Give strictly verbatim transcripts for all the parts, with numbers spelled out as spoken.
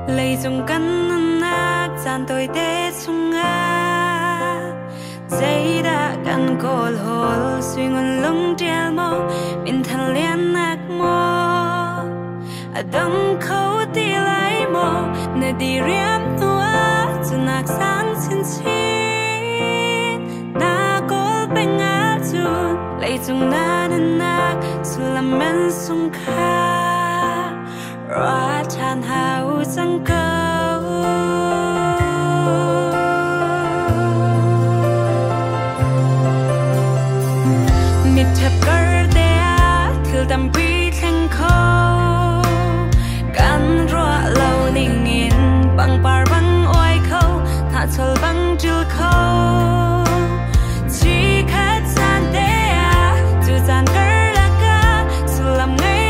lấy dùng cắn nát gian tôi tê sung a giấy đã cắn cột hồn suy ngôn lung treo mò mình thằng liên nát mò ở đông khâu tì lại mò nơi đi riêng tua cho nát sáng xin xin na cố bên ngã chun lấy dùng na nên nát su làm men sung kha ra chan hao sang câu mít thập cỡ đea thil đam bi thanh khâu can roa lâu ninh nghìn bằng par bằng oai khâu thà chol bằng chul khâu chỉ khát gian đea chu gian cỡ là ca su làm ngay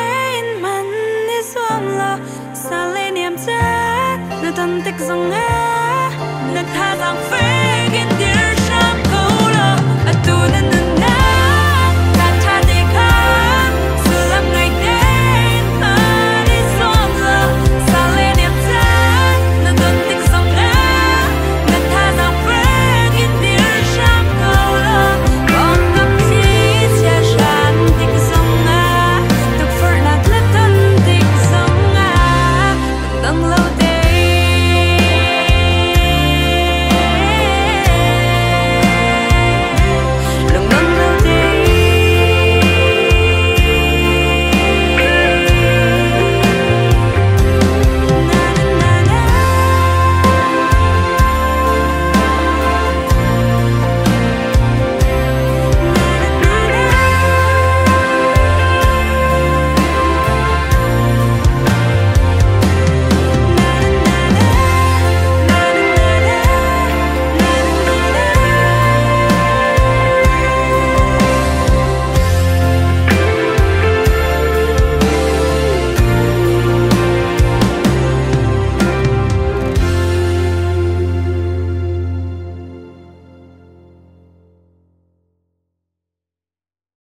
tâm tích dòng